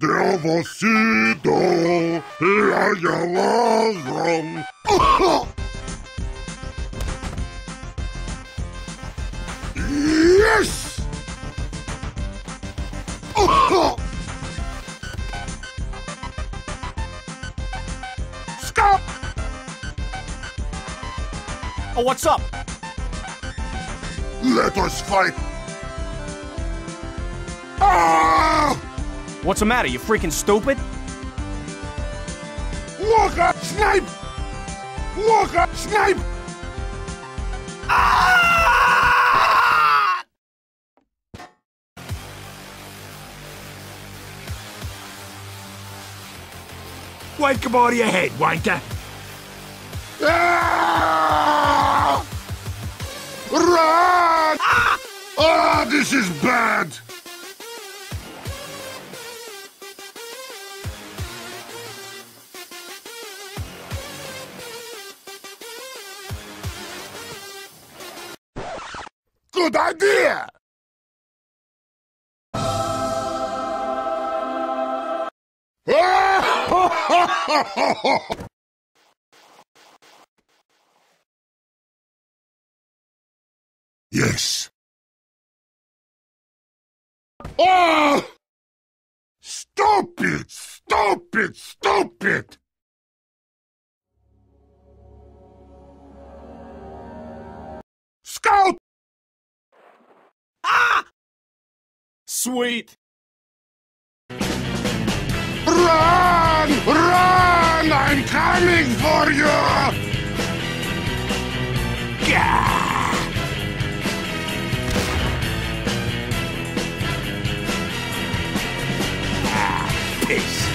Te he sido la llamaron. Yes! Stop! Oh, what's up? Let us fight. Ah! What's the matter? You freaking stupid? Look at snipe! Look at snipe! Ah! Wake him out of your head, wanker! Ah! Run! Ah! Ah, this is bad! Good idea! Yes. Oh! Stop it! Stop it! Stop it! Scout! Ah! Sweet. Run! Run! I'm coming for you! Gah! Peace.